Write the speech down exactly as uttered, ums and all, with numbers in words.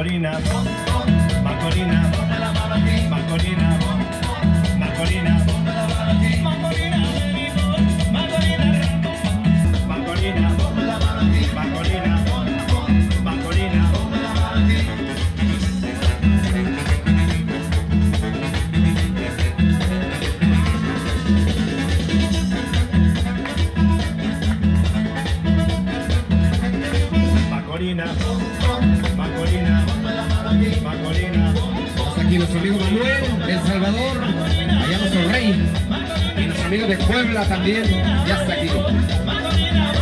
Macorina, Macorina, Macorina, Macorina, Macorina, Macorina, Macorina, Macorina. Macorina, Macorina, Macorina. Estamos aquí nuestro amigo Manuel, de El Salvador, allá nuestro rey, y nuestro amigo de Puebla también, ya está aquí.